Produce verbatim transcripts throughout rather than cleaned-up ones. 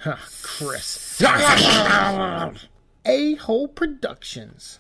Huh, Chris. A-Hole Productions.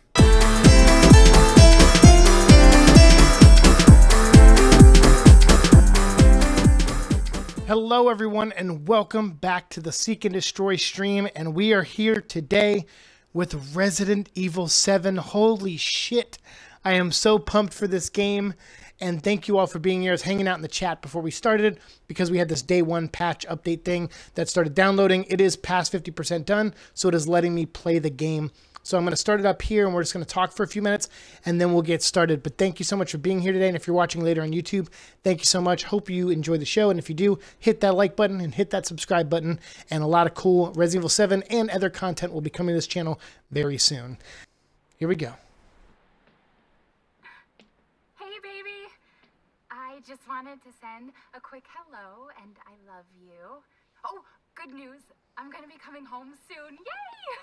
Hello everyone and welcome back to the Seek and Destroy stream, and we are here today with Resident Evil seven. Holy shit, I am so pumped for this game, and thank you all for being here. I was hanging out in the chat before we started because we had this day one patch update thing that started downloading. It is past fifty percent done, so it is letting me play the game. So I'm going to start it up here, and we're just going to talk for a few minutes, and then we'll get started. But thank you so much for being here today, and if you're watching later on YouTube, thank you so much. Hope you enjoy the show, and if you do, hit that like button and hit that subscribe button, and a lot of cool Resident Evil seven and other content will be coming to this channel very soon. Here we go. Hey, baby. I just wanted to send a quick hello, and I love you. Oh, good news. I'm going to be coming home soon. Yay!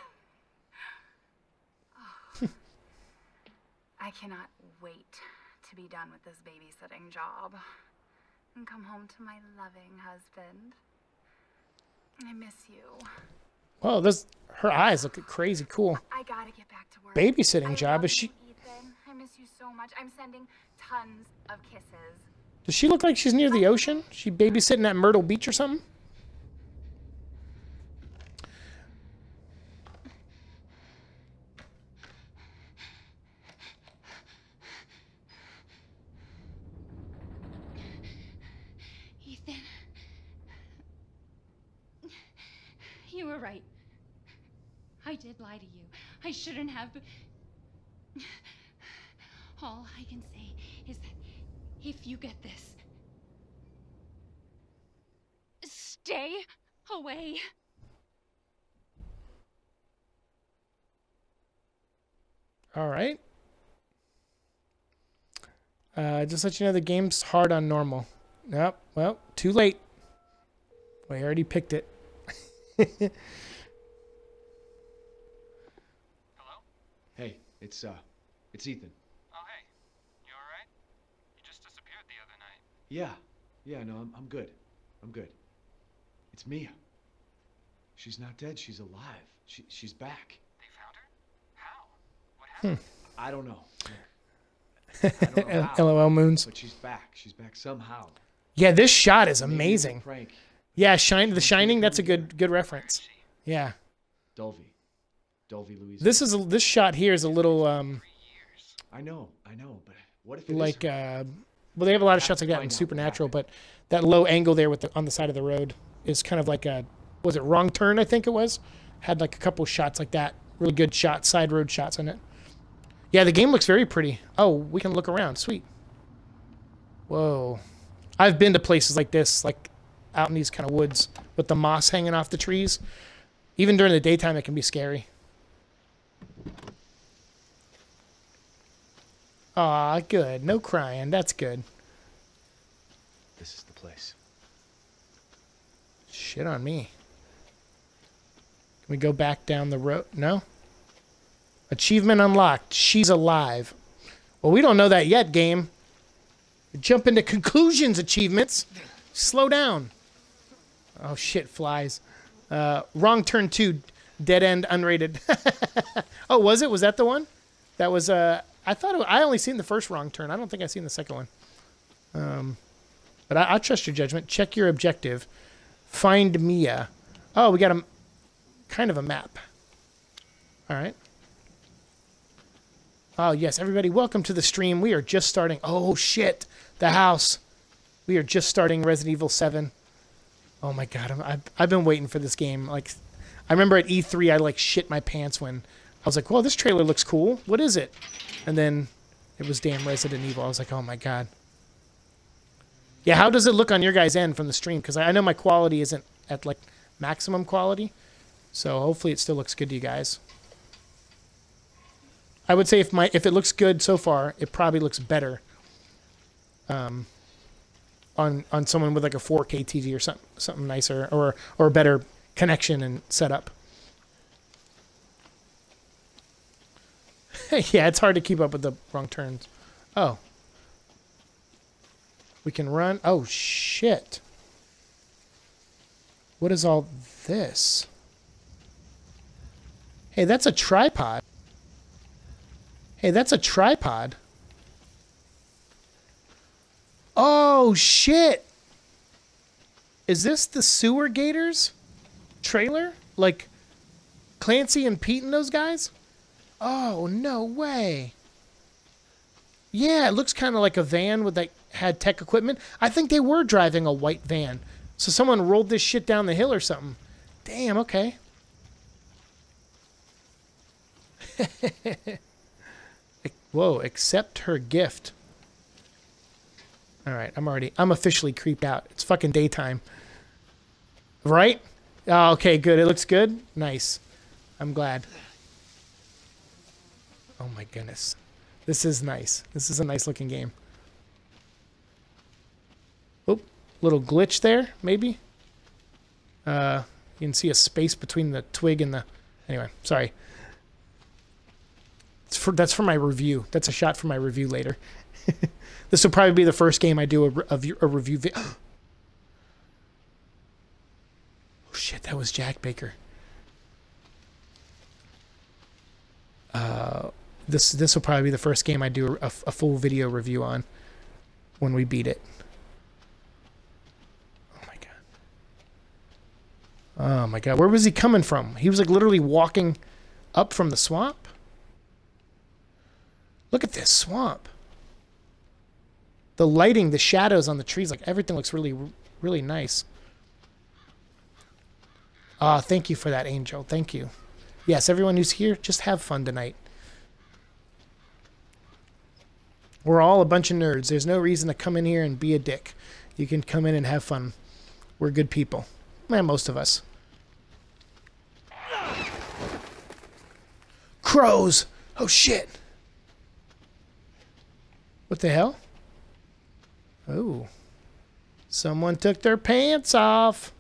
I cannot wait to be done with this babysitting job and come home to my loving husband. I miss you. Whoa, this, her eyes look crazy cool. I gotta get back to work. Babysitting I job, love is she? you, Ethan. I miss you so much. I'm sending tons of kisses. Does she look like she's near the ocean? She babysitting at Myrtle Beach or something? Ethan, you were right. I did lie to you. I shouldn't have. All I can say is that if you get this, stay away. All right. Uh, just let you know the game's hard on normal. Nope. Well, too late. We already picked it. Hello? Hey, it's uh, it's Ethan. Oh, hey. You alright? You just disappeared the other night. Yeah, yeah, no, I'm I'm good. I'm good. It's Mia. She's not dead. She's alive. She she's back. They found her? How? What happened? I don't know. I don't know how, LOL moons. but she's back. She's back somehow. Yeah, this shot is Maybe amazing. it's a prank. Yeah, shine The Shining. That's a good good reference. Yeah. Dulvey. Dulvey, Louise. This is a, this shot here is a little um I know, I know, but what if it like is her? uh well they have a lot of Have shots to like that in find out what Supernatural, happened. but that low angle there with the on the side of the road is kind of like a was it Wrong Turn, I think it was. Had like a couple shots like that. Really good shots, side road shots in it. Yeah, the game looks very pretty. Oh, we can look around. Sweet. Whoa. I've been to places like this, like out in these kind of woods with the moss hanging off the trees. Even during the daytime, it can be scary. Aw, good. No crying. That's good. This is the place. Shit on me. Can we go back down the road? No? Achievement unlocked. She's alive. Well, we don't know that yet, game. Jump into conclusions achievements. Slow down. Oh, shit, flies. Uh, Wrong Turn two. Dead end unrated. Oh, was it? Was that the one? That was, uh, I thought, it, I only seen the first Wrong Turn. I don't think I seen the second one. Um, but I, I trust your judgment. Check your objective. Find Mia. Oh, we got a, kind of a map. All right. Oh, yes, everybody, welcome to the stream. We are just starting. Oh, shit. The house. We are just starting Resident Evil seven. Oh, my God. I'm, I've, I've been waiting for this game. Like, I remember at E three, I, like, shit my pants when I was like, well, this trailer looks cool. What is it? And then it was damn Resident Evil. I was like, oh, my God. Yeah, how does it look on your guys' end from the stream? Because I, I know my quality isn't at, like, maximum quality. So hopefully it still looks good to you guys. I would say if my if it looks good so far, it probably looks better um, on on someone with like a four K T V or something something nicer or or a better connection and setup. Yeah, it's hard to keep up with the wrong turns. Oh, we can run. Oh shit! What is all this? Hey, that's a tripod. Hey, that's a tripod. Oh, shit. Is this the Sewer Gators trailer? Like Clancy and Pete and those guys? Oh, no way. Yeah, it looks kind of like a van with like had tech equipment. I think they were driving a white van. So someone rolled this shit down the hill or something. Damn, okay. Whoa, accept her gift. All right, I'm already, I'm officially creeped out. It's fucking daytime. Right? Oh, okay, good. It looks good. Nice. I'm glad. Oh my goodness. This is nice. This is a nice looking game. Oop, little glitch there, maybe. Uh, you can see a space between the twig and the... Anyway, sorry. It's for, that's for my review. That's a shot for my review later. This will probably be the first game I do a, a, a review video. Oh shit, that was Jack Baker. Uh, this this will probably be the first game I do a, a full video review on when we beat it. Oh my god. Oh my god, where was he coming from? He was like literally walking up from the swamp. Look at this swamp. The lighting, the shadows on the trees, like everything looks really, really nice. Ah, thank you for that, Angel. Thank you. Yes, everyone who's here, just have fun tonight. We're all a bunch of nerds. There's no reason to come in here and be a dick. You can come in and have fun. We're good people. Man, most of us. Crows! Oh, shit! What the hell? Oh. Someone took their pants off.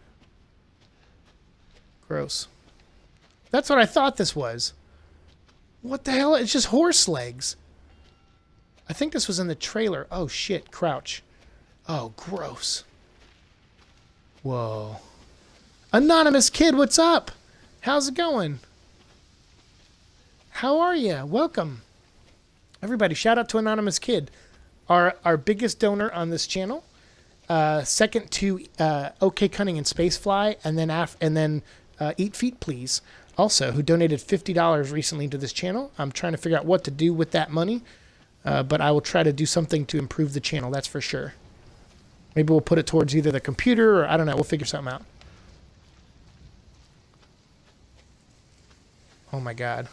Gross. That's what I thought this was. What the hell? It's just horse legs. I think this was in the trailer. Oh, shit. Crouch. Oh, gross. Whoa. Anonymous Kid, what's up? How's it going? How are you? Welcome. Everybody, shout out to Anonymous Kid. Our, our biggest donor on this channel. Uh, second to uh, OK Cunning and Spacefly. And then, af and then uh, Eat Feet Please. Also, who donated fifty dollars recently to this channel. I'm trying to figure out what to do with that money. Uh, but I will try to do something to improve the channel, that's for sure. Maybe we'll put it towards either the computer or I don't know. We'll figure something out. Oh my god.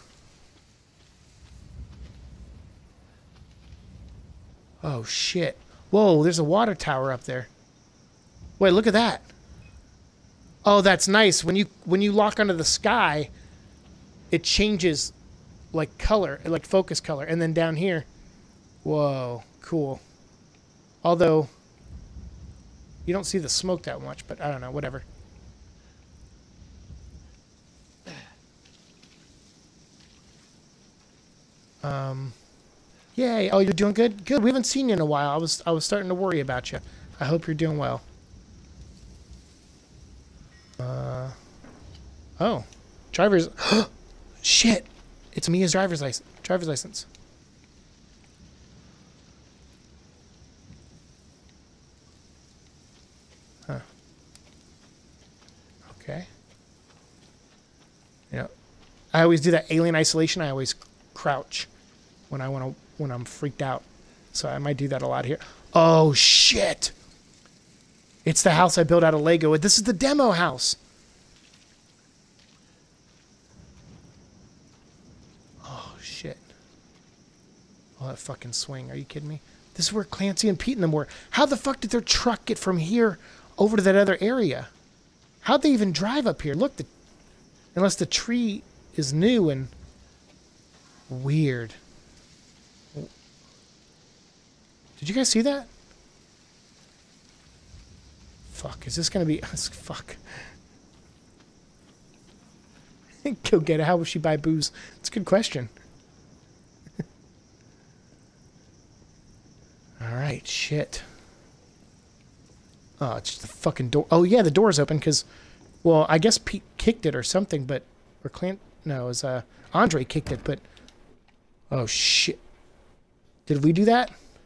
Oh shit. Whoa, there's a water tower up there. Wait, look at that. Oh, that's nice. When you when you lock onto the sky, it changes like color, like focus color. And then down here, whoa, cool. Although you don't see the smoke that much, but I don't know, whatever. Um Yay. Oh, you're doing good? Good. We haven't seen you in a while. I was I was starting to worry about you. I hope you're doing well. Uh Oh. Driver's shit. It's Mia's driver's license. Driver's license. Huh. Okay. You know, I always do that alien isolation. I always crouch when I want to when I'm freaked out. So I might do that a lot here. Oh shit. It's the house I built out of Lego. This is the demo house. Oh shit. Oh, that fucking swing. Are you kidding me? This is where Clancy and Pete and them were. How the fuck did their truck get from here over to that other area? How'd they even drive up here? Look, the, unless the tree is new and weird. Did you guys see that? Fuck, is this gonna be... Fuck. Go get it. How will she buy booze? It's a good question. Alright, shit. Oh, it's just the fucking door. Oh, yeah, the door's open because, well, I guess Pete kicked it or something, but, or Clint, no, it was, uh, Andre kicked it, but, oh, shit. Did we do that?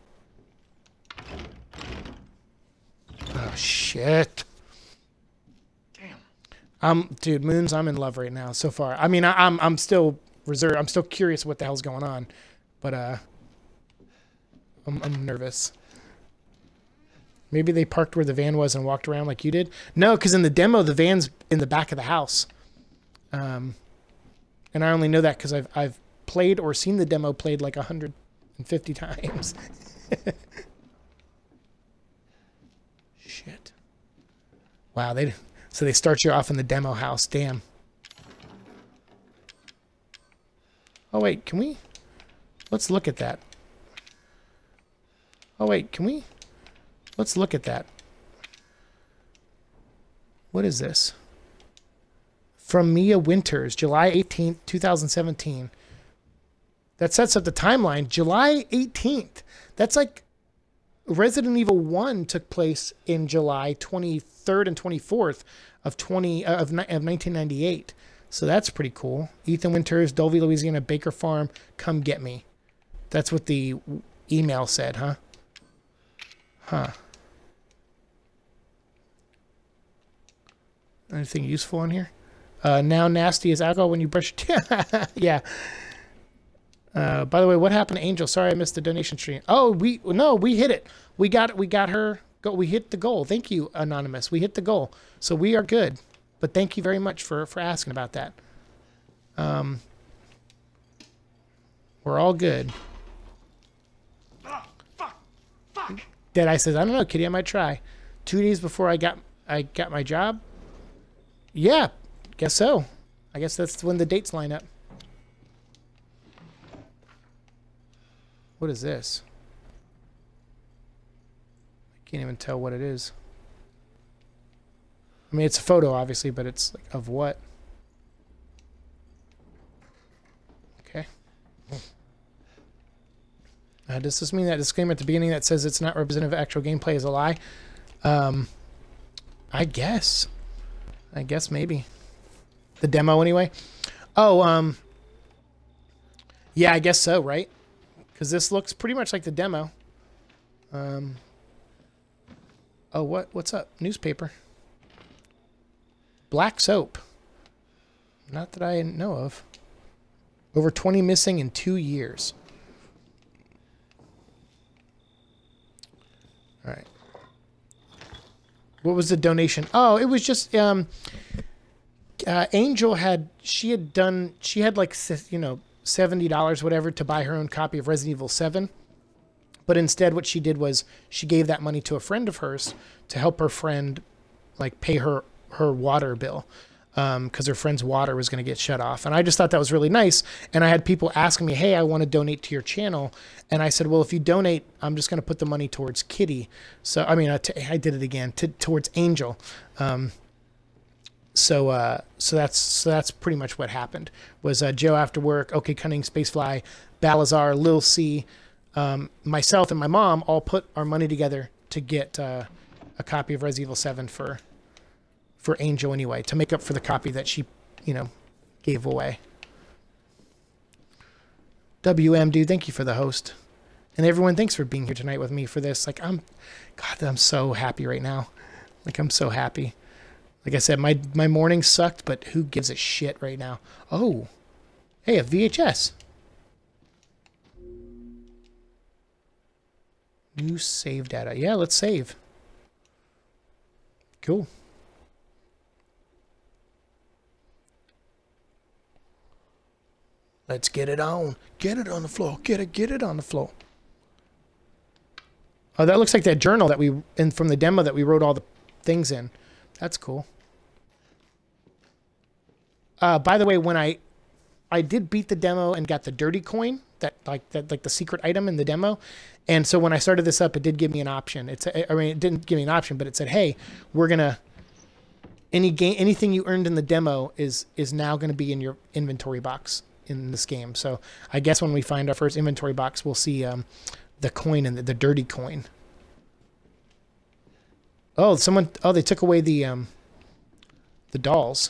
Oh, shit. Damn. Um, dude, Moons, I'm in love right now so far. I mean, I, I'm, I'm still reserved. I'm still curious what the hell's going on, but, uh, I'm, I'm nervous. Maybe they parked where the van was and walked around like you did. No, because in the demo, the van's in the back of the house. Um, and I only know that because I've I've played or seen the demo played like one hundred fifty times. Shit. Wow, they so they start you off in the demo house. Damn. Oh wait, can we? Let's look at that. Oh wait, can we? Let's look at that. What is this? From Mia Winters, July eighteenth, two thousand seventeen. That sets up the timeline. July eighteenth. That's like Resident Evil one took place in July twenty-third and twenty-fourth of twenty uh, of, of nineteen ninety-eight. So that's pretty cool. Ethan Winters, Dulvey, Louisiana, Baker Farm, come get me. That's what the email said, huh? Huh. Anything useful in here? Uh, now nasty as alcohol when you brush your teeth. Yeah. Uh, by the way, what happened to Angel? Sorry, I missed the donation stream. Oh, we no, we hit it. We got we got her. Go. We hit the goal. Thank you, Anonymous. We hit the goal, so we are good. But thank you very much for for asking about that. Um, we're all good. Oh, fuck. Fuck. Deadeye says, I don't know, Kitty. I might try. Two days before I got I got my job. Yeah, guess so. I guess that's when the dates line up. What is this? I can't even tell what it is. I mean, it's a photo, obviously, but it's like, of what? Okay. Uh, does this mean that disclaimer at the beginning that says it's not representative of actual gameplay is a lie? Um, I guess. I guess maybe. The demo, anyway. Oh, um... yeah, I guess so, right? Because this looks pretty much like the demo. Um... Oh, what? What's up? Newspaper. Black soap. Not that I know of. Over twenty missing in two years. All right. What was the donation? Oh, it was just um, uh, Angel had she had done she had like you know seventy dollars whatever to buy her own copy of Resident Evil seven, but instead what she did was she gave that money to a friend of hers to help her friend like pay her her water bill. Um, because her friend's water was going to get shut off. And I just thought that was really nice. And I had people asking me, hey, I want to donate to your channel. And I said, well, if you donate, I'm just going to put the money towards Kitty. So, I mean, I, t I did it again, to, towards Angel. Um, so, uh, so that's, so that's pretty much what happened was, uh, Joe After Work, OK Cunning, Spacefly, Balazar, Lil C, um, myself and my mom all put our money together to get, uh, a copy of Resident Evil seven for, for Angel anyway, to make up for the copy that she, you know, gave away. W M, dude, thank you for the host. And everyone, thanks for being here tonight with me for this. Like, I'm, God, I'm so happy right now. Like, I'm so happy. Like I said, my, my morning sucked, but who gives a shit right now? Oh, hey, a V H S. New save data. Yeah, let's save. Cool. Let's get it on. Get it on the floor. Get it, get it on the floor. Oh, that looks like that journal that we, in from the demo that we wrote all the things in. That's cool. Uh, by the way, when I, I did beat the demo and got the dirty coin, that like that like the secret item in the demo, and so when I started this up, it did give me an option. It's, I mean, it didn't give me an option, but it said, hey, we're gonna, any game, anything you earned in the demo is is now gonna be in your inventory box in this game. So I guess when we find our first inventory box, we'll see um, the coin and the, the dirty coin. Oh, someone. Oh, they took away the um. The dolls.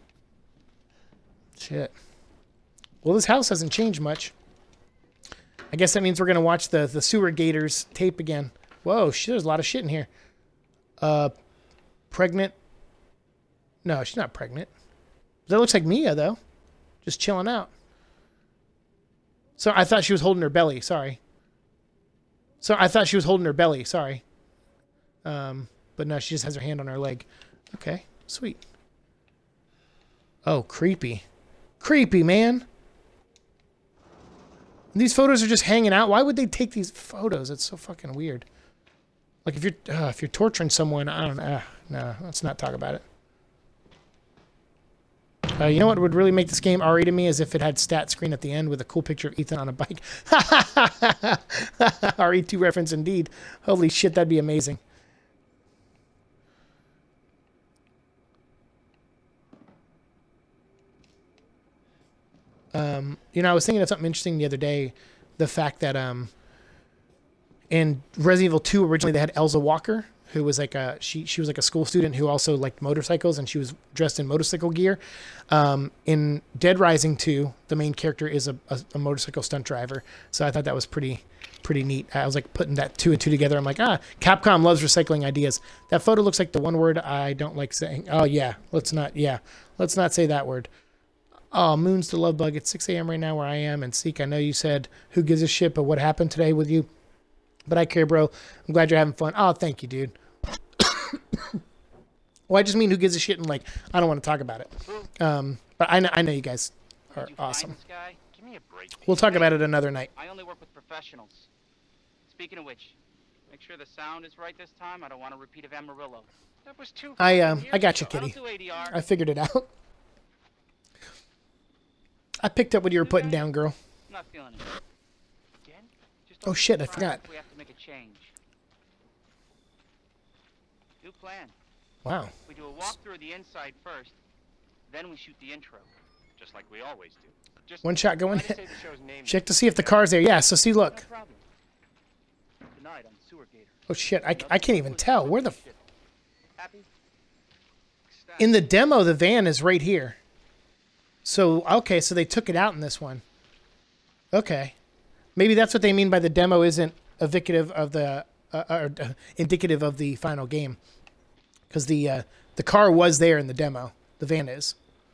Shit. Well, this house hasn't changed much. I guess that means we're gonna watch the the Sewer Gators tape again. Whoa, shit! There's a lot of shit in here. Uh, pregnant. No, she's not pregnant. That looks like Mia though, just chilling out. So I thought she was holding her belly. Sorry. So I thought she was holding her belly. Sorry. Um, but no, she just has her hand on her leg. Okay, sweet. Oh, creepy. Creepy, man. These photos are just hanging out. Why would they take these photos? It's so fucking weird. Like if you're uh, if you're torturing someone, I don't know. Uh, no, let's not talk about it. Uh, you know what would really make this game R to me is if it had stat screen at the end with a cool picture of Ethan on a bike. R E two reference indeed. Holy shit, that'd be amazing. Um, you know, I was thinking of something interesting the other day. The fact that um, in Resident Evil two, originally they had Elza Walker, who was like a she she was like a school student who also liked motorcycles, and she was dressed in motorcycle gear. Um, in Dead Rising two, the main character is a, a, a motorcycle stunt driver. So I thought that was pretty pretty neat. I was like putting that two and two together. I'm like, ah, Capcom loves recycling ideas. That photo looks like the one word I don't like saying. Oh yeah, let's not yeah, let's not say that word. Oh, Moon's the love bug. It's six A M right now where I am. And Seek, I know you said, who gives a shit, but what happened today with you? But I care, bro. I'm glad you're having fun. Oh, thank you, dude. Well, I just mean who gives a shit and, like, I don't want to talk about it. Um, but I know, I know you guys are awesome. Give me a break. We'll talk about it another night. I only work with professionals. Speaking of which, make sure the sound is right this time. I don't want a repeat of Amarillo. That was too. I, um, I got you, I don't kitty. do A D R. I figured it out. I picked up what you were putting down, girl. I'm not feeling it. Again? Just Oh, shit, I forgot. We have to make a change. New plan. Wow. We do a walkthrough of the inside first, then we shoot the intro. Just like we always do. Just One shot going. why do you say the show's name? Check to see if the car's there. Yeah, so see, No look. problem. Tonight on Sewer Gator. Oh, shit, I, I can't even tell. Where the... F Happy? In the demo, the van is right here. So, okay, so they took it out in this one. Okay. Maybe that's what they mean by the demo isn't indicative of the uh, uh, uh, indicative of the final game. Because the uh, the car was there in the demo. The van is.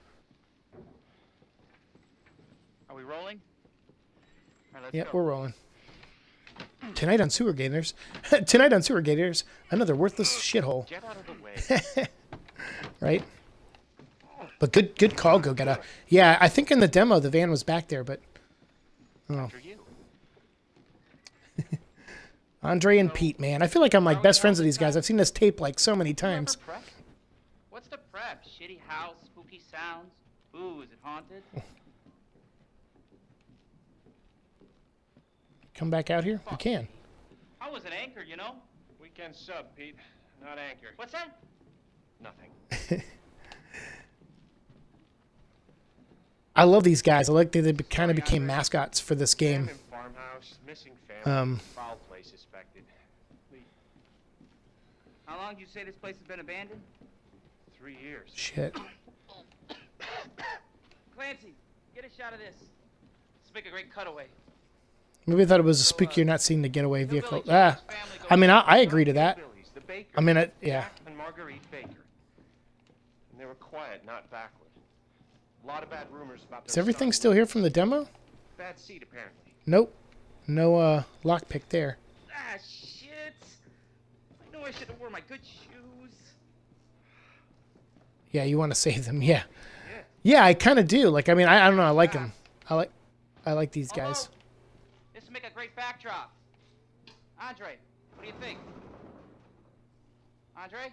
Are we rolling? All right, let's Yeah, go. we're rolling. Tonight on Sewer Gators. Tonight on Sewer Gators, another worthless shithole. Get out of the way. Right? But good good call, Go Getta. Yeah, I think in the demo the van was back there, but... Oh. After you. Andre and Pete, man. I feel like I'm like best friends with these guys. I've seen this tape like so many times. Remember prep? What's the prep? Shitty house, spooky sounds. Ooh, is it haunted? Come back out here? We can. I was an anchor, you know? Weekend sub, Pete. Not anchor. What's that? Nothing. I love these guys. I like that they kind of became mascots for this game. Abandoned farmhouse, missing family, Um, foul play suspected. Lee, How long did you say this place has been abandoned? three years. Shit. Clancy, get a shot of this. Let's make a great cutaway. Maybe I thought it was a spooky you're not seeing the getaway vehicle. Ah, I mean, I, I agree to that. Billy's, the baker, I mean, it, yeah. Jack and Marguerite Baker. And they were quiet, not backward. A lot of bad rumors about Is their everything son. still here from the demo? Bad seed, apparently. Nope. No uh, lockpick there. Ah, shit. I know I should have worn my good shoes. Yeah, you want to save them. Yeah. Yeah. Yeah, I kind of do. Like, I mean, I, I don't know. I like them. I like, I like these guys. Hello? This would make a great backdrop. Andre, what do you think? Andre?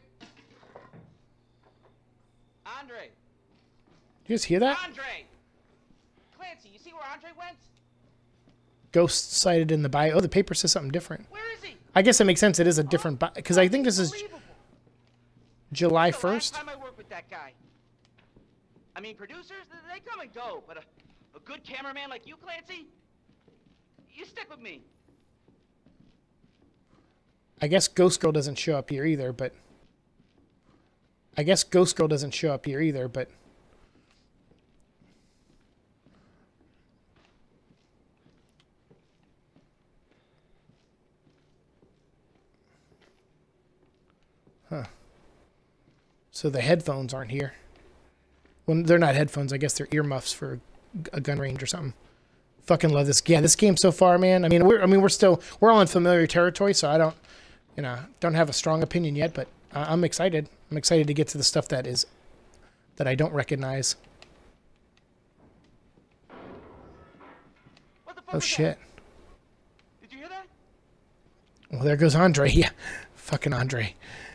Andre? You guys hear that? Andre! Clancy, you see where Andre went? Ghost sighted in the bio. Oh, the paper says something different. Where is he? I guess it makes sense. It is a different bio because I think this is Unbelievable. July The last first. time I worked with that guy. I mean, producers, they come and go, but a, a good cameraman like you, Clancy, you stick with me. I guess Ghost Girl doesn't show up here either, but I guess Ghost Girl doesn't show up here either, but... Huh. So the headphones aren't here. Well, they're not headphones. I guess they're earmuffs for a gun range or something. Fucking love this. Yeah, this game so far, man. I mean, we're I mean we're still we're all in familiar territory, so I don't, you know, don't have a strong opinion yet. But uh, I'm excited. I'm excited to get to the stuff that is that I don't recognize. What the fuck Oh was shit. That? Did you hear that? Well, there goes Andre. Yeah, fucking Andre.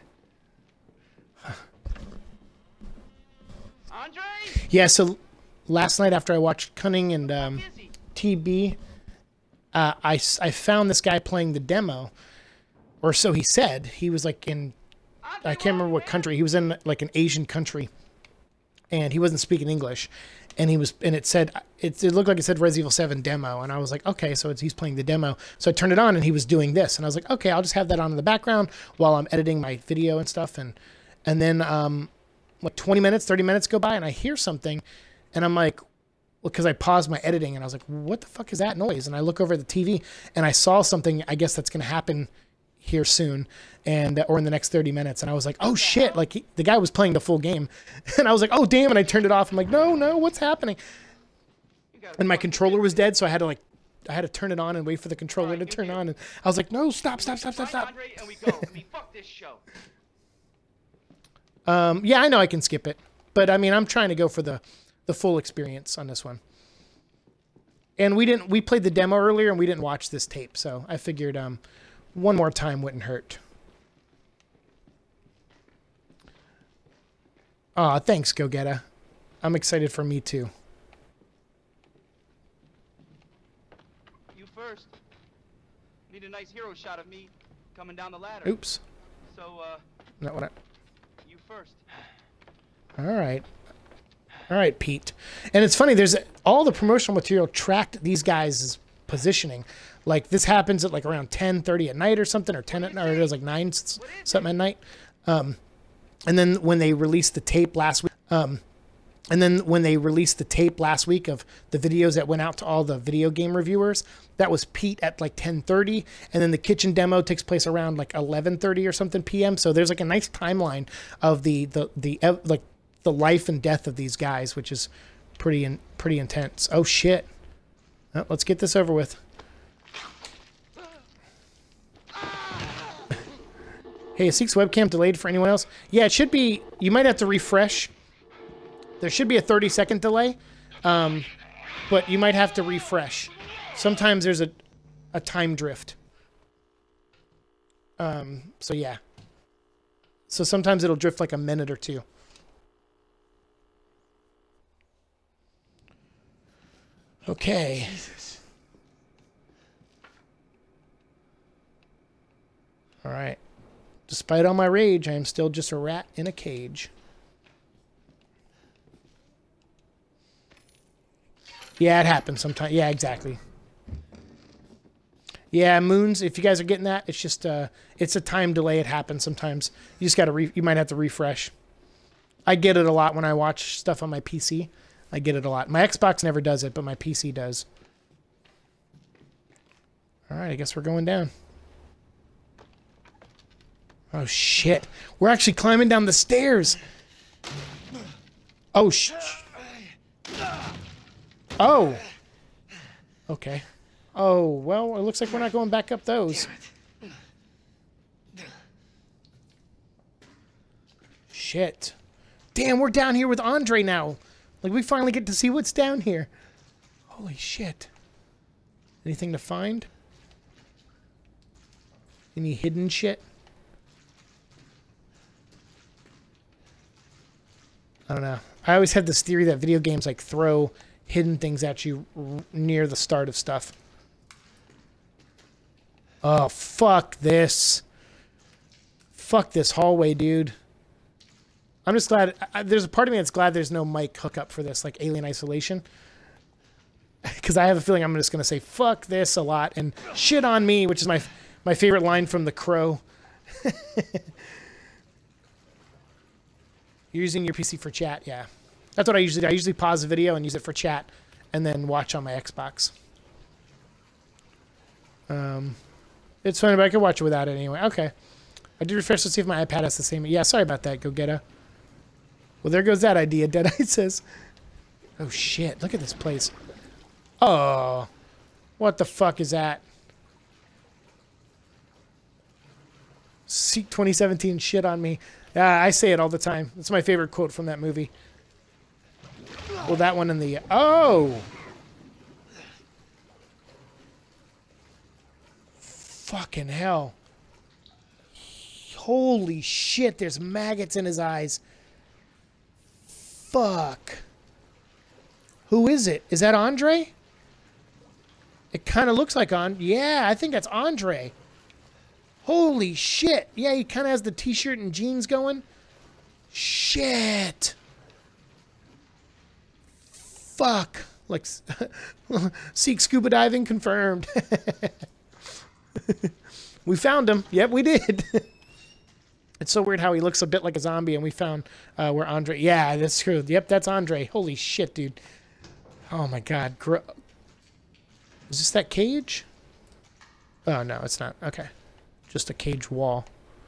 Andre? Yeah. So last night after I watched Cunning and um, T B, uh, I I found this guy playing the demo, or so he said. He was like in. I can't remember what country. He was in like an Asian country, and he wasn't speaking English, and he was, and it said, it, it looked like it said Resident Evil seven demo, and I was like, okay, so it's, he's playing the demo. So I turned it on, and he was doing this, and I was like, okay, I'll just have that on in the background while I'm editing my video and stuff, and and then um, like twenty minutes, thirty minutes go by, and I hear something, and I'm like, well, because I paused my editing, and I was like, what the fuck is that noise? And I look over at the T V, and I saw something. I guess that's gonna happen here soon, and or in the next thirty minutes, and I was like, oh shit, like he, the guy was playing the full game, and I was like, oh damn, and I turned it off. I'm like, no no what's happening? And my controller was dead, so I had to like I had to turn it on and wait for the controller to turn on, and I was like, no, stop stop stop stop stop. Andre, and we go. I mean, fuck this show. um yeah, I know I can skip it, but I mean I'm trying to go for the the full experience on this one. And we didn't we played the demo earlier, and we didn't watch this tape, so I figured um one more time wouldn't hurt. Aw, thanks, Gogeta. I'm excited for me too. You first. Need a nice hero shot of me coming down the ladder. Oops. So, uh, Not what I... you first. All right. All right, Pete. And it's funny, there's all the promotional material tracked these guys' positioning. Like this happens at like around ten thirty at night or something, or ten at night, or it was like nine something at night. Um, and then when they released the tape last week, um, and then when they released the tape last week of the videos that went out to all the video game reviewers, that was Pete at like ten thirty, and then the kitchen demo takes place around like eleven thirty or something p m. So there's like a nice timeline of the the the like the life and death of these guys, which is pretty in, pretty intense. Oh shit! Oh, let's get this over with. Hey, is Seek's webcam delayed for anyone else? Yeah, it should be. You might have to refresh. There should be a thirty second delay, um, but you might have to refresh. Sometimes there's a, a time drift. Um, so yeah. So sometimes it'll drift like a minute or two. Okay. Jesus. All right. Despite all my rage, I am still just a rat in a cage. Yeah, it happens sometimes. Yeah, exactly. Yeah, moons, if you guys are getting that, it's just uh it's a time delay. It happens sometimes. You just got to re you might have to refresh. I get it a lot when I watch stuff on my P C. I get it a lot. My Xbox never does it, but my P C does. All right, I guess we're going down. Oh, shit. We're actually climbing down the stairs. Oh, sh... Oh. Okay. Oh, well, it looks like we're not going back up those. Shit. Damn, we're down here with Andre now. Like, we finally get to see what's down here. Holy shit. Anything to find? Any hidden shit? I don't know. I always had this theory that video games like throw hidden things at you r near the start of stuff. Oh, fuck this. Fuck this hallway, dude. I'm just glad... I, there's a part of me that's glad there's no mic hookup for this, like Alien Isolation. Because I have a feeling I'm just going to say, fuck this a lot, and shit on me, which is my, my favorite line from The Crow. You're using your P C for chat, yeah. That's what I usually do. I usually pause the video and use it for chat, and then watch on my Xbox. Um, it's funny, but I could watch it without it anyway. Okay. I did refresh to see if my iPad has the same. Yeah, sorry about that, Go Geta. Well, there goes that idea, Deadeye says. Oh, shit. Look at this place. Oh. What the fuck is that? Seek twenty seventeen shit on me. Yeah, I say it all the time. It's my favorite quote from that movie. Well, that one in the... Oh! Fucking hell. Holy shit, there's maggots in his eyes. Fuck. Who is it? Is that Andre? It kind of looks like on. Yeah, I think that's Andre. Holy shit. Yeah, he kind of has the t-shirt and jeans going. Shit. Fuck. Like, seek scuba diving confirmed. We found him. Yep, we did. It's so weird how he looks a bit like a zombie, and we found uh, where Andre... Yeah, that's true. Yep, that's Andre. Holy shit, dude. Oh, my God. Gro Is this that cage? Oh, no, it's not. Okay. Just a cage wall.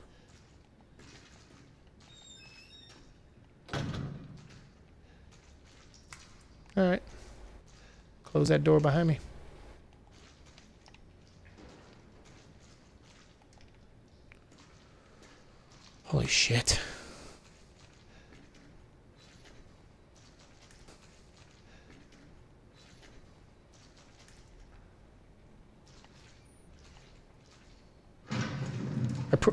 Alright. Close that door behind me. Holy shit. I pro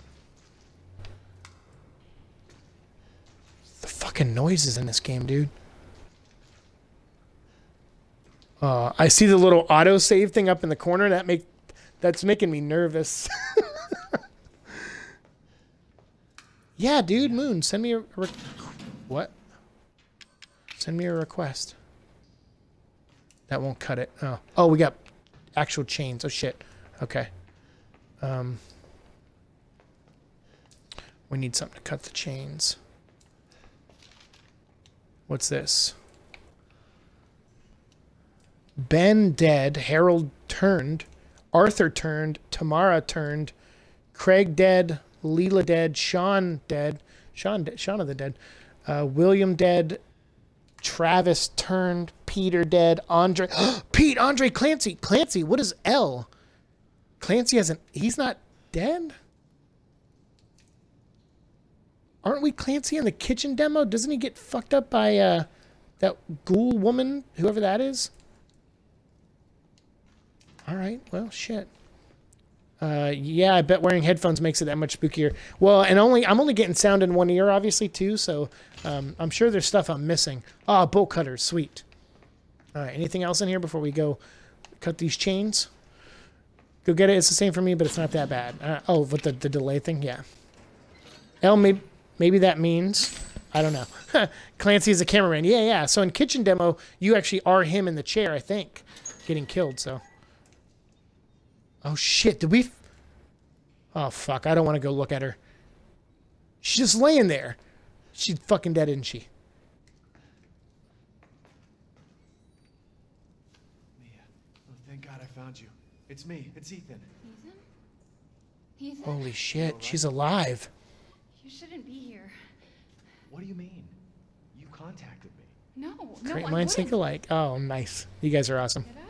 the fucking noises in this game, dude. Uh, I see the little autosave thing up in the corner. That make that's making me nervous. Yeah, dude, Moon, send me a re what? Send me a request. That won't cut it. Oh, oh, we got actual chains. Oh shit. Okay. Um, we need something to cut the chains. What's this? Ben dead. Harold turned. Arthur turned. Tamara turned. Craig dead. Leela dead. Sean dead. Sean, de Sean of the dead. Uh, William dead. Travis turned. Peter dead. Andre. Pete, Andre, Clancy. Clancy, what is L? Clancy hasn't. He's not dead? Aren't we Clancy in the kitchen demo? Doesn't he get fucked up by uh, that ghoul woman, whoever that is? Alright, well, shit. Uh, yeah, I bet wearing headphones makes it that much spookier. Well, and only I'm only getting sound in one ear, obviously, too, so um, I'm sure there's stuff I'm missing. Ah, oh, bolt cutters, sweet. Alright, anything else in here before we go cut these chains? Go get it, it's the same for me, but it's not that bad. Uh, oh, but the, the delay thing, yeah. L, maybe, maybe that means... I don't know. Clancy is a cameraman. Yeah, yeah, so in kitchen demo, you actually are him in the chair, I think, getting killed, so... Oh, shit. Did we... F oh, fuck. I don't want to go look at her. She's just laying there. She's fucking dead, isn't she? Mia. Oh, thank God I found you. It's me. It's Ethan. Ethan? Ethan? Holy shit. She's alive. You shouldn't be here. What do you mean? You contacted me. No, no, Great I minds think wouldn't. alike. Oh, nice. You guys are awesome. Did I?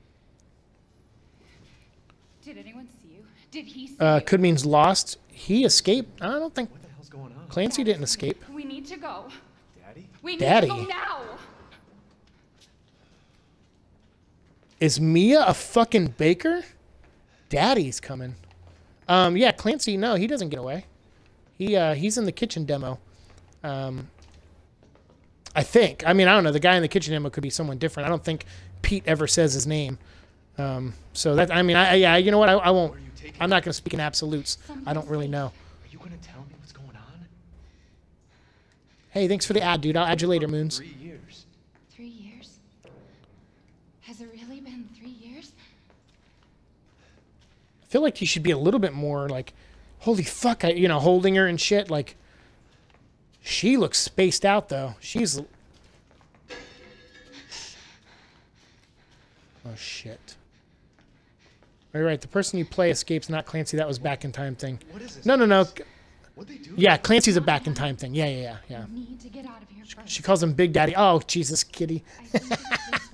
Did anyone see you? Did he see Uh, you? could means lost. He escaped. I don't think... What the hell's going on? Clancy didn't escape. We need to go. Daddy? We need Daddy. to go now. Is Mia a fucking baker? Daddy's coming. Um, yeah, Clancy, no, he doesn't get away. He, uh, he's in the kitchen demo. Um, I think. I mean, I don't know. The guy in the kitchen demo could be someone different. I don't think Pete ever says his name. Um, so that, I mean, I, yeah, you know what? I, I won't, I'm not going to speak in absolutes. I don't really know. Are you going to tell me what's going on? Hey, thanks for the ad, dude. I'll add you later, Moons. Three years. Three years? Has it really been three years? I feel like he should be a little bit more like, holy fuck, I, you know, holding her and shit. Like, She looks spaced out, though. She's... Oh, shit. All right, the person you play escapes, not Clancy. That was back in time thing. What is this? No, no, no. What they do? Yeah, Clancy's a back in time thing. Yeah, yeah, yeah, yeah. You need to get out of here first. She calls him Big Daddy. Oh, Jesus, kitty. I think it's this way.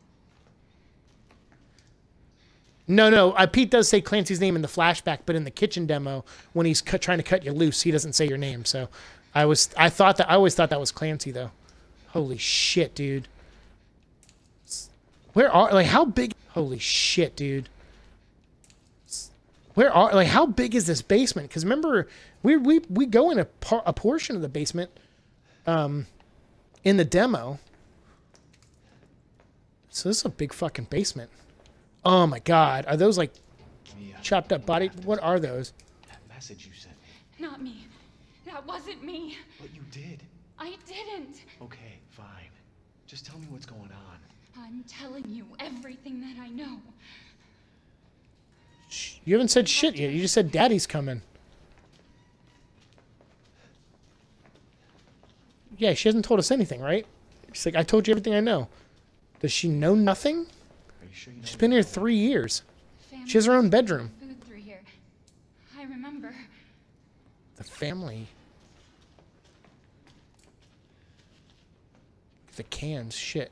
No, no. Uh, Pete does say Clancy's name in the flashback, but in the kitchen demo, when he's cut, trying to cut you loose, he doesn't say your name. So, I was, I thought that, I always thought that was Clancy, though. Holy shit, dude. Where are, like, how big? Holy shit, dude. Where are, like, how big is this basement? Because remember, we we we go in a par, a portion of the basement, um, in the demo. So this is a big fucking basement. Oh my God, are those like Mia, chopped up body? What are those? that message you sent me. Not me. That wasn't me. But you did. I didn't. Okay, fine. Just tell me what's going on. I'm telling you everything that I know. You haven't said shit yet. You just said Daddy's coming. Yeah, she hasn't told us anything, right? She's like, I told you everything I know. Does she know nothing? Are you sure you know? She's been here three years. Family She has her own bedroom. food through here. I remember. The family. The cans, shit.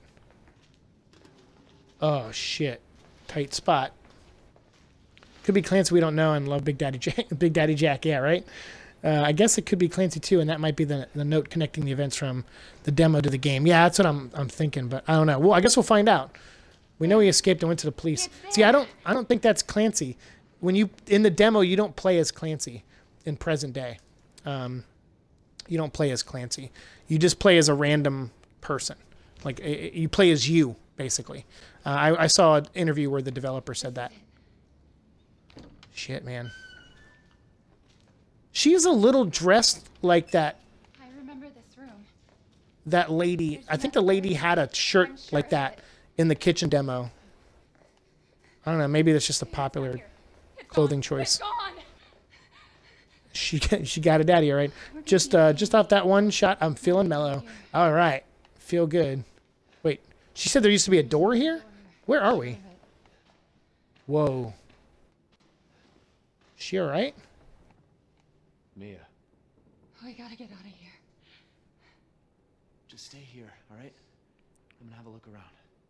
Oh, shit. Tight spot. Could be Clancy, we don't know, and love Big Daddy Jack. Big Daddy Jack, yeah, right? Uh, I guess it could be Clancy too, and that might be the the note connecting the events from the demo to the game. Yeah, that's what I'm I'm thinking, but I don't know. Well, I guess we'll find out. We know he escaped and went to the police. See, I don't I don't think that's Clancy. When you in the demo, you don't play as Clancy in present day. Um, you don't play as Clancy. You just play as a random person. Like you play as you, basically. Uh, I, I saw an interview where the developer said that. Shit, man. She's a little dressed like that. I remember this room. That lady. I think the lady had a shirt like that in the kitchen demo. I don't know. Maybe that's just a popular clothing choice. It's gone. She she got a daddy, all right. Just uh, just off that one shot, I'm feeling mellow. All right, feel good. Wait, she said there used to be a door here. Where are we? Whoa. She all right? Mia, We gotta get out of here. just stay here, all right? I'm gonna have a look around.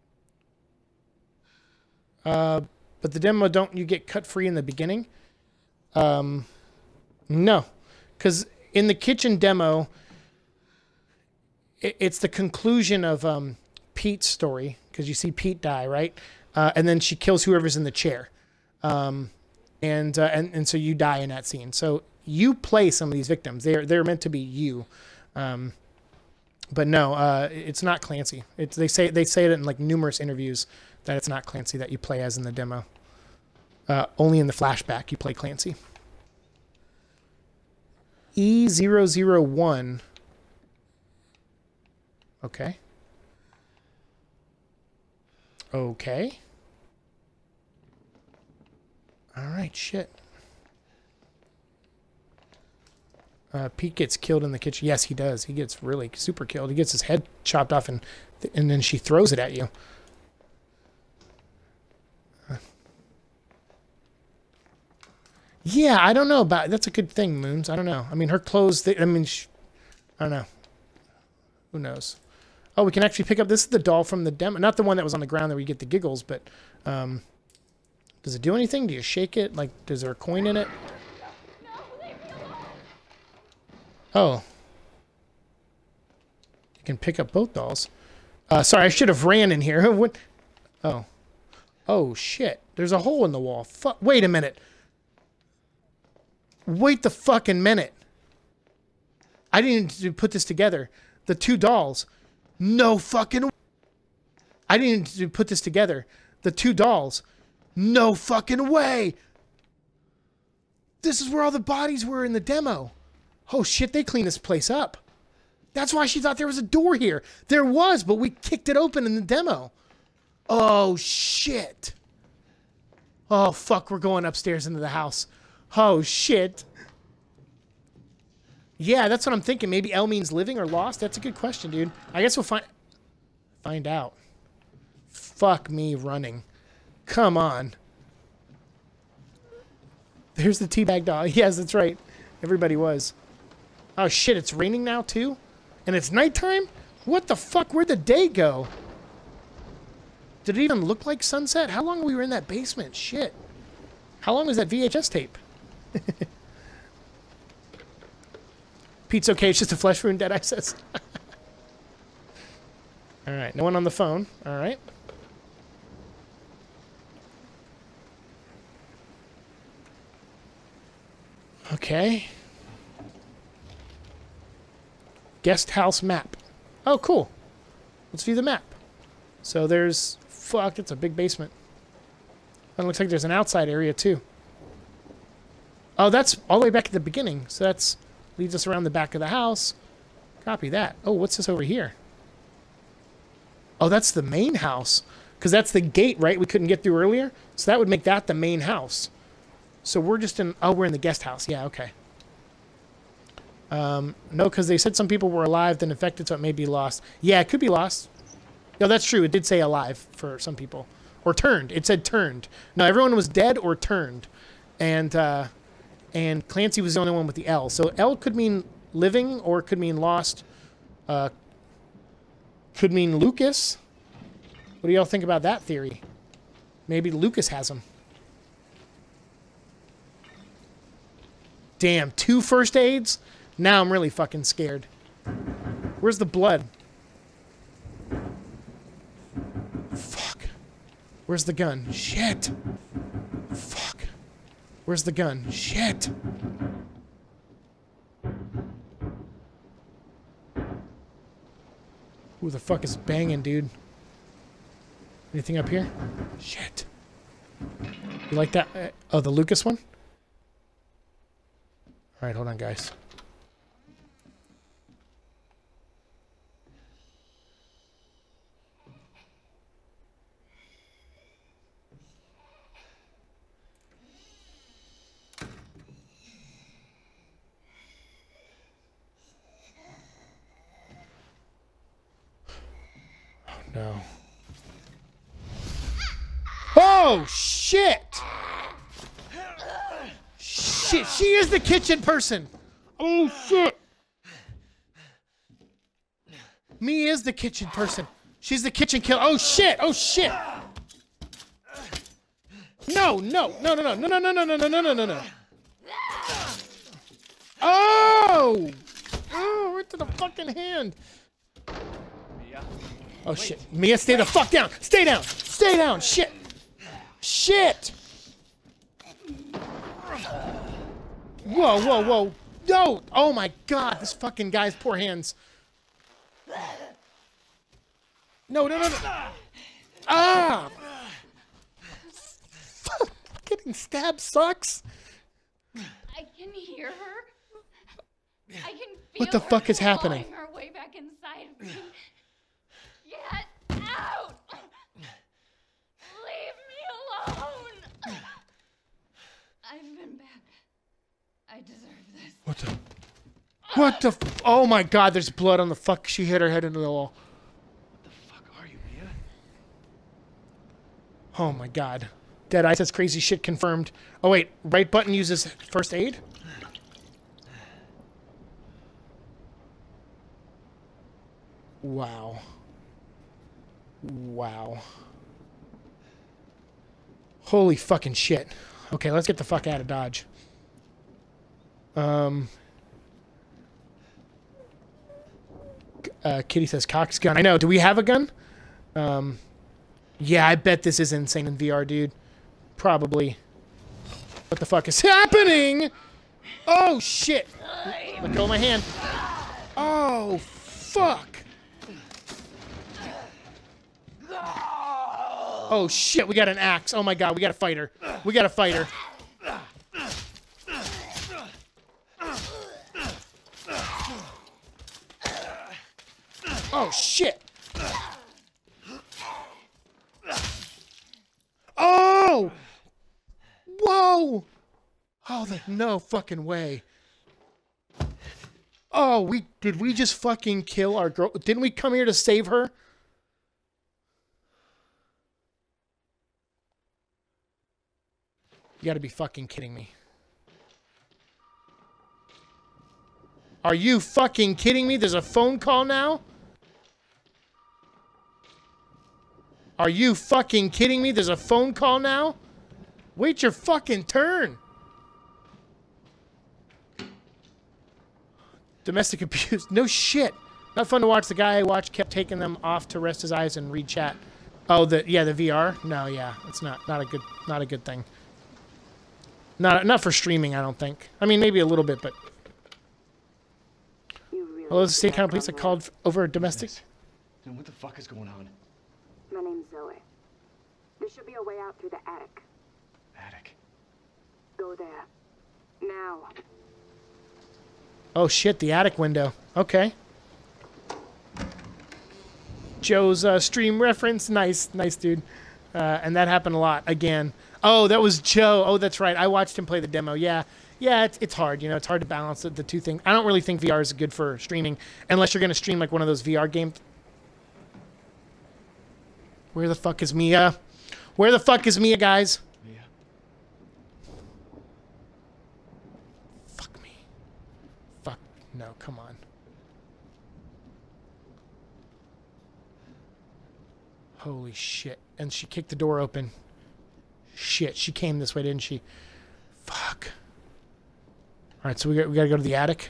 Uh, but the demo, don't you get cut free in the beginning? Um, no, because in the kitchen demo, it, it's the conclusion of um, Pete's story, because you see Pete die, right? Uh, and then she kills whoever's in the chair. Um, and, uh, and and so you die in that scene. So you play some of these victims. They're they're meant to be you. Um, but no, uh, it's not Clancy. It's they say they say it in like numerous interviews that it's not Clancy that you play as in the demo. Uh, only in the flashback you play Clancy. E zero zero one. Okay. Okay. All right, shit. Uh, Pete gets killed in the kitchen. Yes, he does. He gets really super killed. He gets his head chopped off, and and then she throws it at you. Uh. Yeah, I don't know about. That's a good thing, Moons. I don't know. I mean, her clothes. They, I mean, she, I don't know. Who knows? Oh, we can actually pick up. This is the doll from the demo, not the one that was on the ground that we get the giggles, but. Um, Does it do anything? Do you shake it? Like, is there a coin in it? No, leave me alone. Oh. You can pick up both dolls. Uh, sorry, I should have ran in here. What? Oh. Oh, shit. There's a hole in the wall. Fuck. Wait a minute. Wait the fucking minute. I didn't even put this together. The two dolls. No fucking... I didn't even put this together. The two dolls. No fucking way! This is where all the bodies were in the demo. Oh shit, they cleaned this place up. That's why she thought there was a door here. There was, but we kicked it open in the demo. Oh shit. Oh fuck, we're going upstairs into the house. Oh shit. Yeah, that's what I'm thinking. Maybe L means living or lost. That's a good question, dude. I guess we'll find find out. Fuck me running. Come on. There's the teabag dog. Yes, that's right. Everybody was. Oh shit, it's raining now too? And it's nighttime? What the fuck? Where'd the day go? Did it even look like sunset? How long we were in that basement? Shit. How long was that V H S tape? Pete's okay, it's just a flesh wound, Deadeye says. Alright, no one on the phone. Alright. Okay. Guest house map. Oh, cool. Let's view the map. So there's... Fuck, it's a big basement. And it looks like there's an outside area, too. Oh, that's all the way back at the beginning. So that's... leads us around the back of the house. Copy that. Oh, what's this over here? Oh, that's the main house. Because that's the gate, right? We couldn't get through earlier. So that would make that the main house. So we're just in... Oh, we're in the guest house. Yeah, okay. Um, no, because they said some people were alive, then infected, so it may be lost. Yeah, it could be lost. No, that's true. It did say alive for some people. Or turned. It said turned. No, everyone was dead or turned. And, uh... And Clancy was the only one with the L. So L could mean living or it could mean lost. Uh, could mean Lucas. What do y'all think about that theory? Maybe Lucas has him. Damn, two first aids? Now I'm really fucking scared. Where's the blood? Fuck. Where's the gun? Shit. Fuck. Where's the gun? Shit. Who the fuck is banging, dude? Anything up here? Shit. You like that? Uh, oh, the Lucas one? Alright, hold on, guys. No. Oh, shit! Shit, she is the kitchen person! Oh, shit! Me is the kitchen person. She's the kitchen killer. Oh, shit! Oh, shit! No, no, no, no, no, no, no, no, no, no, no, no, no, no. Oh! Oh, right to the fucking hand. Oh, shit. Mia, stay the fuck down. Stay down. Stay down. Shit. Shit. Whoa, whoa, whoa. No. Oh, my God. This fucking guy's poor hands. No, no, no, no. Ah. Fuck. Getting stabbed sucks. I can hear her. I can feel What the fuck her is happening? clawing her way back inside of me. Get out! Leave me alone! I've been bad. I deserve this. What the? What the? F oh my God! There's blood on the fuck. She hit her head into the wall. What the fuck are you, Mia? Oh my God. Deadeye says crazy shit confirmed. Oh wait, right button uses first aid? Wow. Wow. Holy fucking shit. Okay, let's get the fuck out of Dodge. Um... Uh, Kitty says Cox gun. I know. Do we have a gun? Um, yeah, I bet this is insane in V R, dude. Probably. What the fuck is happening? Oh, shit. Let go of my hand. Oh, fuck. Oh, shit. We got an axe. Oh, my God. We got a fighter. We got a fighter. Oh, shit. Oh! Whoa! Oh, the, no fucking way. Oh, we did we just fucking kill our girl? Didn't we come here to save her? You gotta be fucking kidding me. Are you fucking kidding me? There's a phone call now? Are you fucking kidding me? There's a phone call now? Wait your fucking turn. Domestic abuse. No shit. Not fun to watch. The guy I watched kept taking them off to rest his eyes and read chat. Oh, the yeah, the V R? No, yeah. It's not not a good not a good thing. Not not for streaming, I don't think. I mean, maybe a little bit, but Really hello, this is the state county police. I called over domestic. Yes. Then what the fuck is going on? My name's Zoe. There should be a way out through the attic. Attic. Go there. Now. Oh shit, the attic window. Okay. Joe's uh, stream reference. Nice, nice dude. Uh, and that happened a lot again. Oh, that was Joe. Oh, that's right. I watched him play the demo. Yeah. Yeah, it's, it's hard. You know, it's hard to balance the, the two things. I don't really think V R is good for streaming unless you're going to stream like one of those V R games. Where the fuck is Mia? Where the fuck is Mia, guys? Mia. Fuck me. Fuck. No, come on. Holy shit. And she kicked the door open. Shit, she came this way, didn't she? Fuck. Alright, so we got, we got to go to the attic.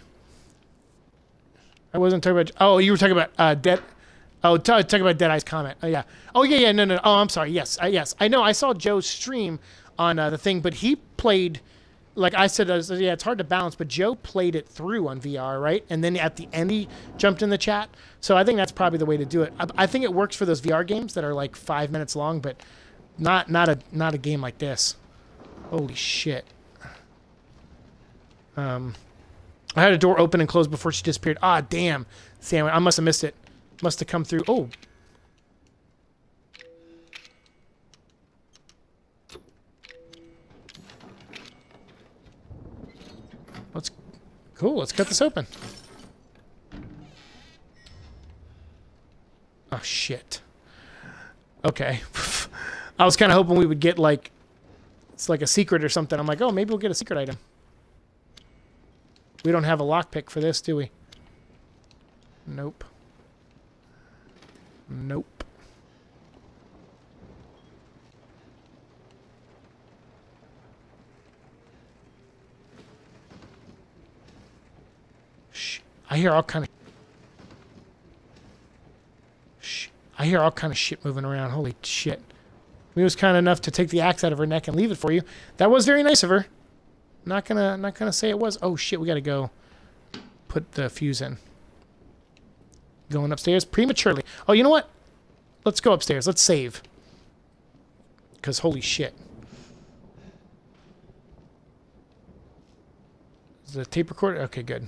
I wasn't talking about... Oh, you were talking about uh, Dead... Oh, t talking about Deadeye's comment. Oh, yeah. Oh, yeah, yeah, no, no. Oh, I'm sorry. Yes, uh, yes. I know. I saw Joe's stream on uh, the thing, but he played... Like I said, uh, yeah, it's hard to balance, but Joe played it through on V R, right? And then at the end, he jumped in the chat. So I think that's probably the way to do it. I, I think it works for those V R games that are like five minutes long, but not not a not a game like this. Holy shit. Um, I had a door open and closed before she disappeared. Ah, damn. Sam, I must have missed it. Must have come through. Oh. Let's, cool, let's cut this open. Oh, shit. Okay. I was kind of hoping we would get, like, it's like a secret or something. I'm like, oh, maybe we'll get a secret item. We don't have a lockpick for this, do we? Nope. Nope. Shh. I hear all kind of... Shh. I hear all kind of shit moving around. Holy shit. He was kind enough to take the axe out of her neck and leave it for you. That was very nice of her. Not gonna, not gonna say it was. Oh shit, we gotta go put the fuse in. Going upstairs prematurely. Oh, you know what? Let's go upstairs. Let's save. Because holy shit. Is the tape recorder? Okay, good.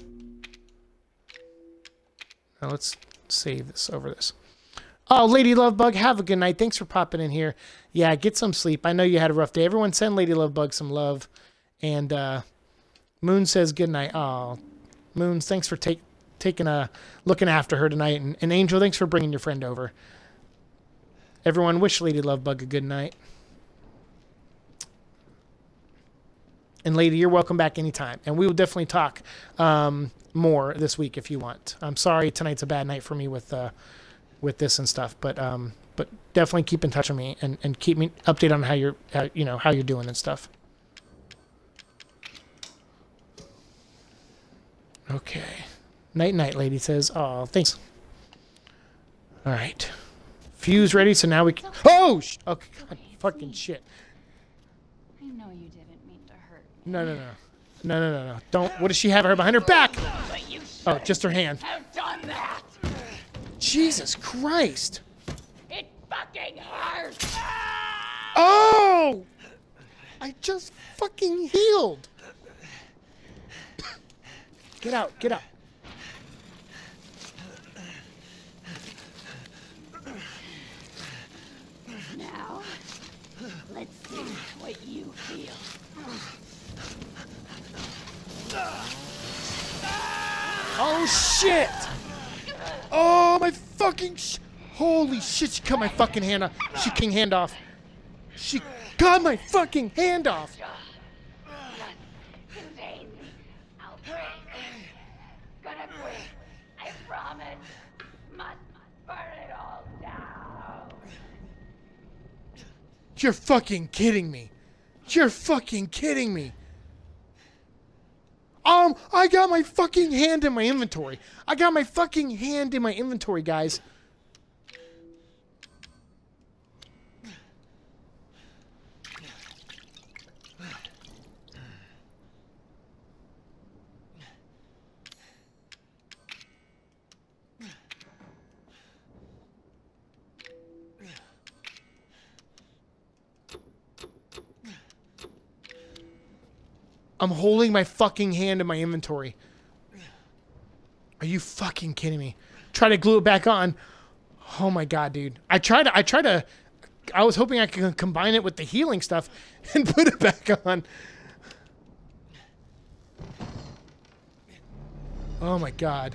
Now let's save this over this. Oh, Lady Lovebug, have a good night. Thanks for popping in here. Yeah, get some sleep. I know you had a rough day. Everyone send Lady Lovebug some love. And uh, Moon says good night. Oh, Moons, thanks for take, taking a looking after her tonight. And, and Angel, thanks for bringing your friend over. Everyone, wish Lady Lovebug a good night. And Lady, you're welcome back anytime. And we will definitely talk um, more this week if you want. I'm sorry tonight's a bad night for me with uh, with this and stuff, but um, but definitely keep in touch with me and, and keep me updated on how you're how, you know how you're doing and stuff. Okay. Night night, Lady says. Oh, thanks. All right. Fuse ready, so now we can... Oh! Sh oh, God, fucking shit. I know you didn't mean to hurt me. No, no, no. No, no, no, no. Don't... What does she have her behind her back? Oh, just her hand. Have done that. Jesus Christ. It fucking hurts. Oh! I just fucking healed. Get out, get out. Now, let's see what you feel. shit! Oh, my fucking sh- Holy shit, she cut my fucking hand off. She king hand off. She cut my fucking hand off. Contain me. I'll break. Gonna quit. I promise. Must, must burn it all down. You're fucking kidding me. You're fucking kidding me. Um, I got my fucking hand in my inventory. I got my fucking hand in my inventory, guys. I'm holding my fucking hand in my inventory. Are you fucking kidding me? Try to glue it back on. Oh my god, dude. I tried to, I tried to, I was hoping I could combine it with the healing stuff and put it back on. Oh my god.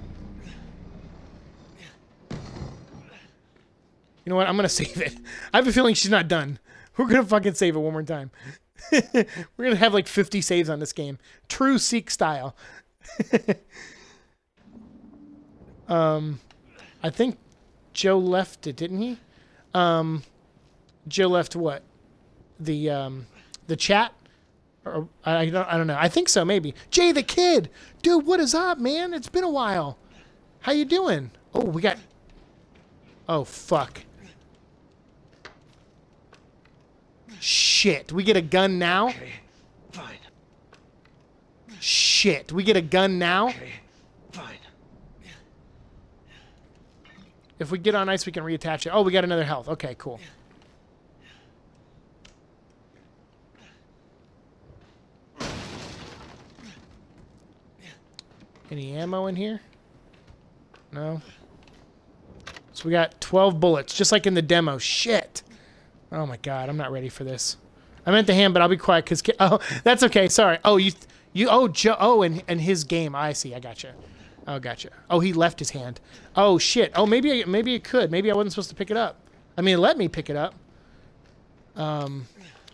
You know what? I'm gonna save it. I have a feeling she's not done. We're gonna fucking save it one more time. We're gonna have like fifty saves on this game. True Seek style. um, I think Joe left it, didn't he? Um, Joe left what? The um, the chat? Or I don't I don't know. I think so, maybe. Jay the Kid, dude, what is up, man? It's been a while. How you doing? Oh, we got. Oh fuck. Shit, we get a gun now? Okay, fine. Shit, we get a gun now? Okay, fine. If we get on ice, we can reattach it. Oh, we got another health. Okay, cool. Any ammo in here? No. So we got twelve bullets, just like in the demo. Shit. Oh my god, I'm not ready for this. I meant the hand, but I'll be quiet because oh, that's okay. Sorry. Oh, you, you. Oh, Joe. Oh, and and his game. I see. I gotcha. Oh, gotcha. Oh, he left his hand. Oh shit. Oh, maybe I, maybe it could. Maybe I wasn't supposed to pick it up. I mean, let me pick it up. Um.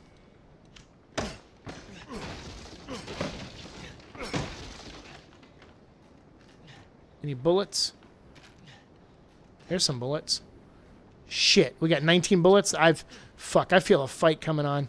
Any bullets? There's some bullets. Shit, we got nineteen bullets. I've... Fuck, I feel a fight coming on.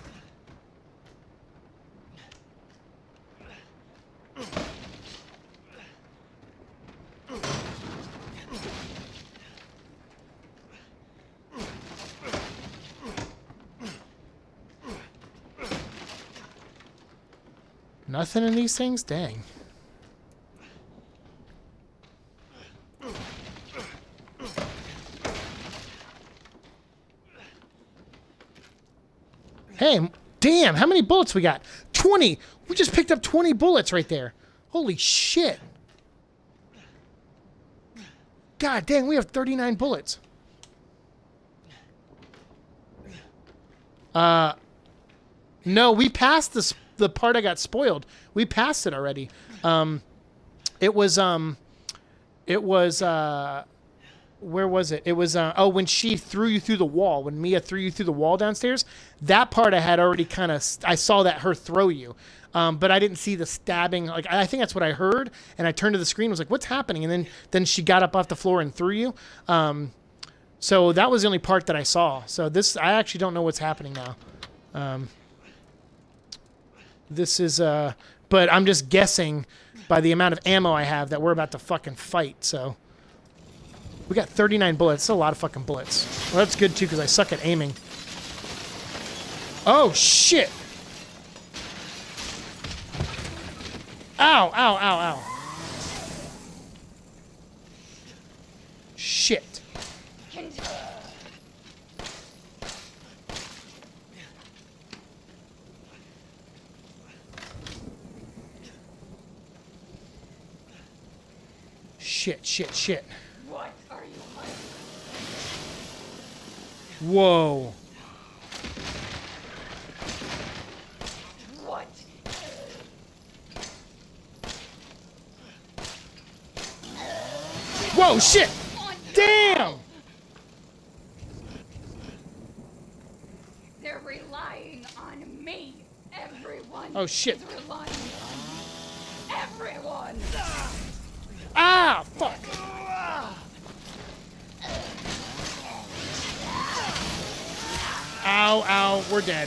Nothing in these things? Dang. Hey, damn, how many bullets we got? twenty! We just picked up twenty bullets right there. Holy shit. God dang, we have thirty-nine bullets. Uh, no, we passed this, the part I got spoiled. We passed it already. Um, it was, um, it was, uh... Where was it? It was, uh, oh, when she threw you through the wall, when Mia threw you through the wall downstairs, that part I had already kind of, I saw that her throw you, um, but I didn't see the stabbing. Like, I think that's what I heard, and I turned to the screen and was like, what's happening? And then, then she got up off the floor and threw you. Um, so that was the only part that I saw. So this, I actually don't know what's happening now. Um, this is, uh, but I'm just guessing by the amount of ammo I have that we're about to fucking fight, so. We got thirty-nine bullets. That's a lot of fucking bullets. Well, that's good, too, because I suck at aiming. Oh, shit! Ow, ow, ow, ow. Shit. Shit, shit, shit. What are you like? Whoa. What? Whoa, shit! Damn! They're relying on me. Everyone Oh, shit. is relying on everyone. Ah, fuck! Ow, ow, we're dead.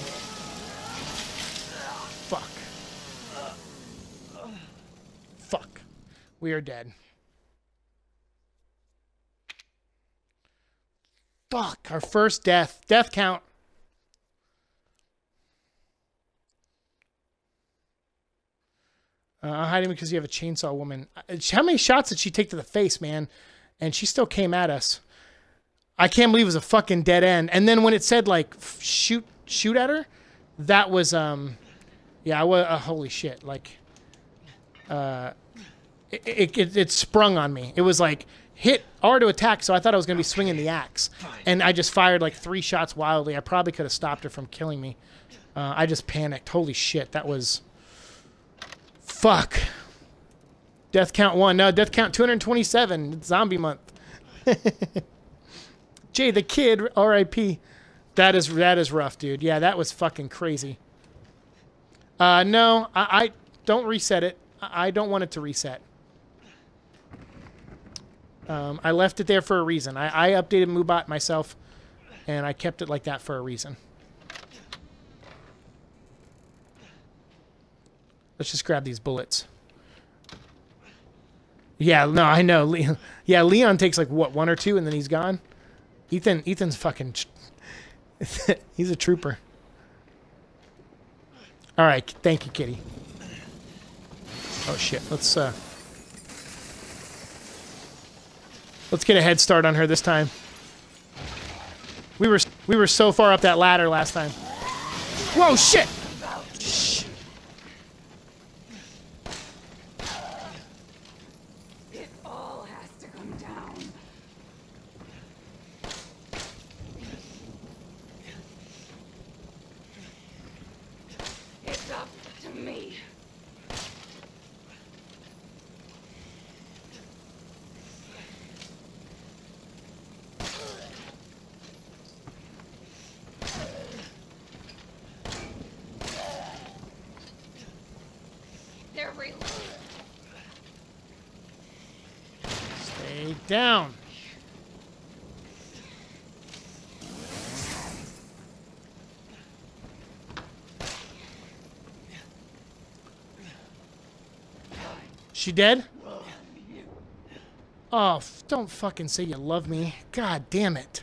Fuck. Fuck. We are dead. Fuck, our first death. Death count. Uh, I'm hiding because you have a chainsaw woman. How many shots did she take to the face, man? And she still came at us. I can't believe it was a fucking dead end. And then when it said, like, shoot shoot at her, that was, um, yeah, I was, uh, holy shit. Like, uh, it, it, it, it sprung on me. It was like, hit R to attack, so I thought I was going to be swinging the axe. And I just fired, like, three shots wildly. I probably could have stopped her from killing me. Uh, I just panicked. Holy shit, that was... Fuck. Death count one. No, death count two hundred twenty-seven. It's zombie month. Jay the Kid, R I P That is that is rough, dude. Yeah, that was fucking crazy. Uh, no, I, I don't reset it. I, I don't want it to reset. Um, I left it there for a reason. I, I updated MooBot myself, and I kept it like that for a reason. Let's just grab these bullets. Yeah, no, I know. Le yeah, Leon takes like, what, one or two, and then he's gone? Ethan, Ethan's fucking... he's a trooper. All right, thank you, kitty. Oh, shit. Let's, uh... Let's get a head start on her this time. We were, we were so far up that ladder last time. Whoa, shit! Shh. It all has to come down. It's up to me. They're real. Stay down. She dead? Oh, f don't fucking say you love me. God damn it.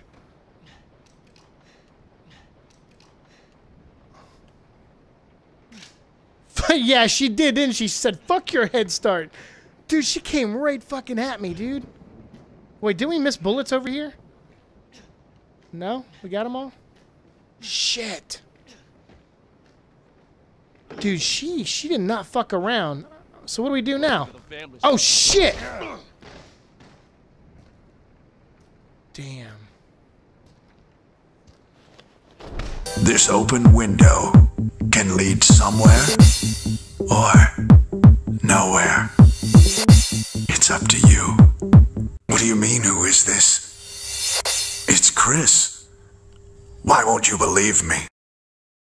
Yeah, she did, didn't she? She said, fuck your head start. Dude, she came right fucking at me, dude. Wait, did we miss bullets over here? No? We got them all? Shit. Dude, she, she did not fuck around. So what do we do now? Oh, shit! Damn. This open window can lead somewhere or nowhere. It's up to you. What do you mean, who is this? It's Chris. Why won't you believe me?